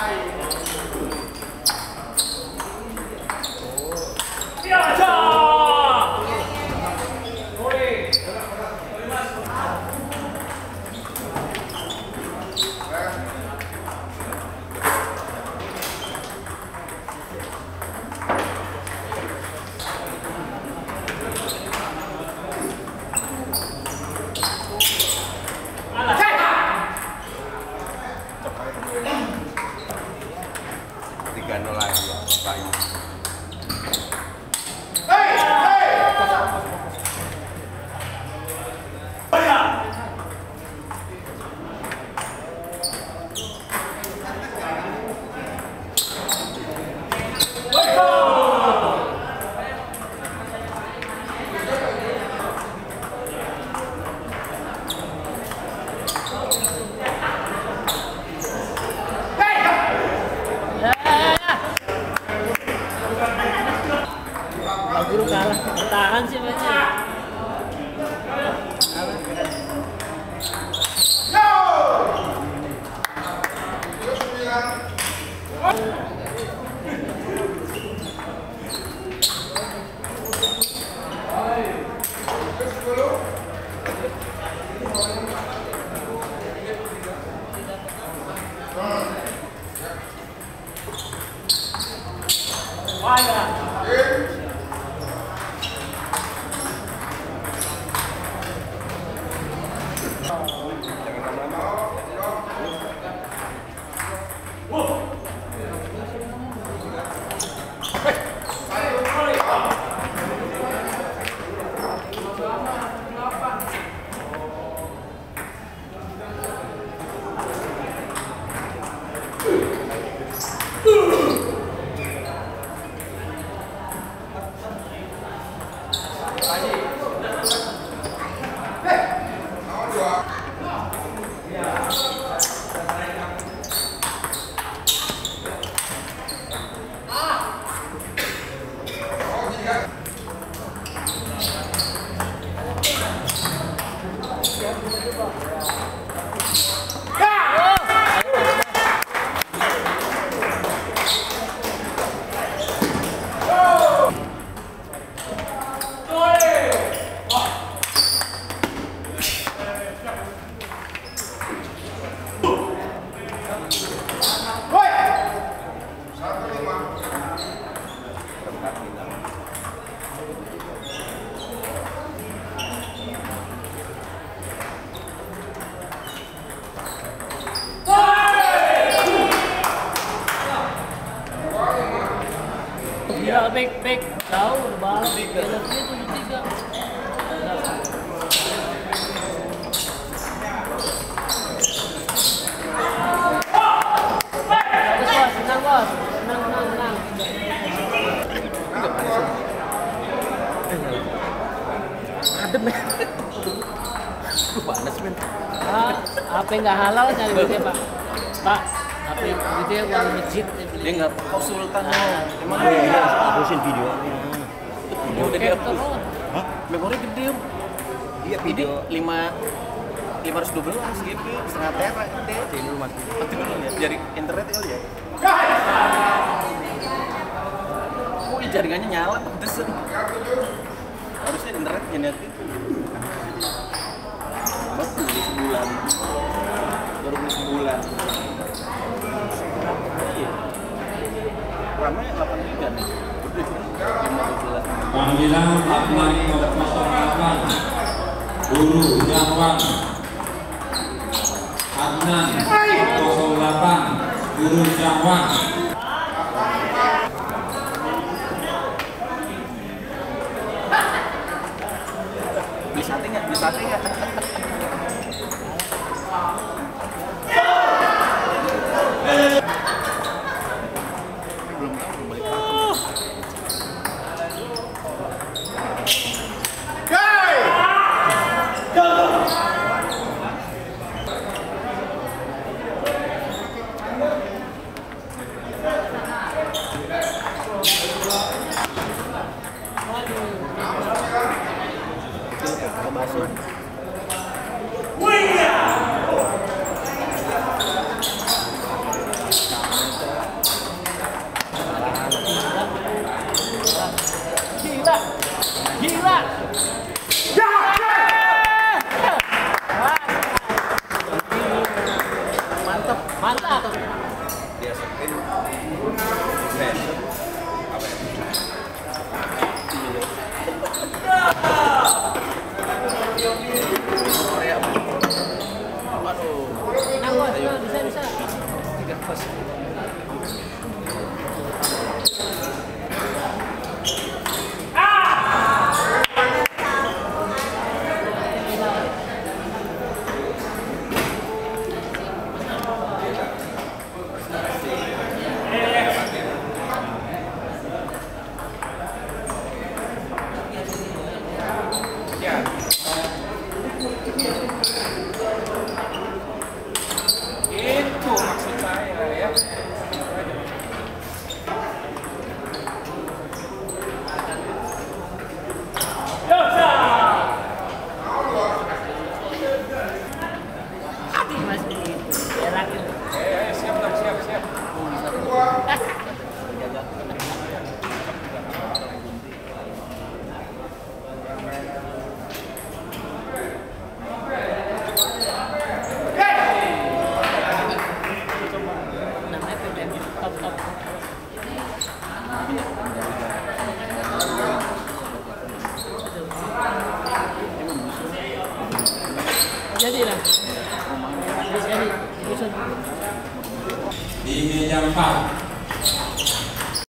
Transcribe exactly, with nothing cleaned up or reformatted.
tiga nol lagi ya, Bayu. Guru kalah, bertahan sih banyak. Wah ya. Gila, back, back, jauh, balik, penalti tujuh tiga. Bagus bos, senang bos, senang, senang, senang. Adem ya. Lu panas men. Pak, H P nggak halal nyari duitnya pak. Pak, H P duitnya uang masjid. Dia nggak konsultan Nah, emang Iya, hapusin videonya. video udah dihapus. Hah? Memori gede om. Iya, Ini video. lima lima ratus dua belas G B setengah tera gede. Jadi dulu mati. Mati dulu ya. Jari internet kali ya. Oh, ini jaringannya nyala pantesan. Harusnya internet internet itu. Baru beli sebulan. Baru beli sebulan. Iya. Ramai delapan giga nih. Udah lima belas. Panggilan Adnan nol delapan Guru Jangwan Adnan nol delapan Guru Jangwan. Beli sate nggak? Beli sate nggak? Belum tahu, belum balik kampung. Mantap. Dia sprint ben apa ya Korea waduh Nah, bos, bisa bisa. tiga pas itu maksud saya ya. Masih enak itu. Eh, siap dong, siap, siap. Namanya P P M top top. Jadi lah. Jadi. Di meja empat